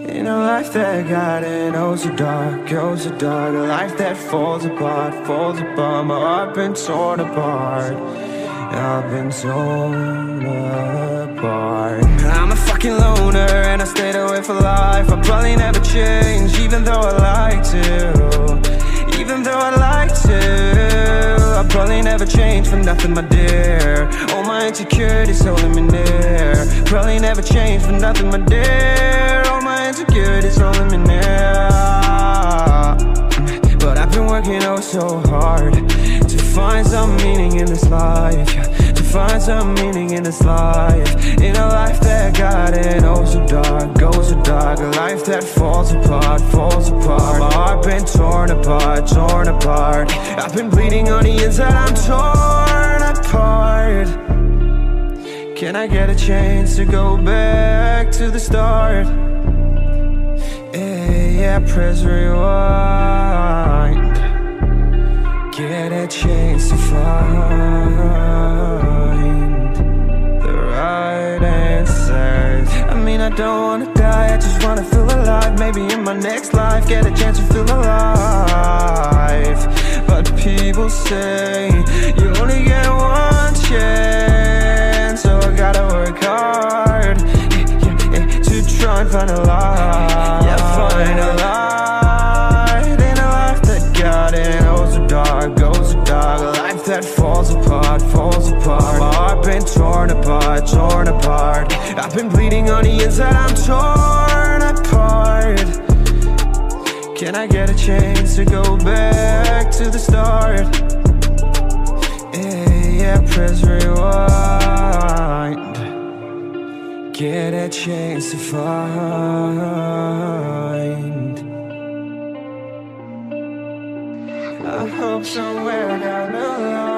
In a life that got it, oh so dark, oh so dark. A life that falls apart, falls apart. My heart been torn apart, I've been torn apart. I'm a fucking loner and I stayed away for life. I'll probably never change, even though I like to. Even though I like to, I'll probably never change for nothing, my dear. All my insecurities holding me near. Probably never change for nothing, my dear. All my insecurities holding me near. But I've been working oh so hard to find some meaning in this life, to find some meaning in this life. In a life that got it oh so dark, oh so dark. A life that falls apart, falls apart. My heart been torn apart, torn apart. I've been bleeding on the inside, I'm torn apart. Can I get a chance to go back to the start? Yeah, press rewind. Get a chance to find the right answers. I mean, I don't wanna die, I just wanna feel alive. Maybe in my next life, get a chance to feel alive. But people say you only get one chance, so I gotta work hard to try and find a light. Yeah, find a light in a life that got it oh so dark, oh so dark. A life that falls apart, falls apart. My heart been torn apart, torn apart. I've been bleeding on the inside, I'm torn apart. Can I get a chance to go back to the start? Yeah, press rewind. Get a chance to find. I hope somewhere down the line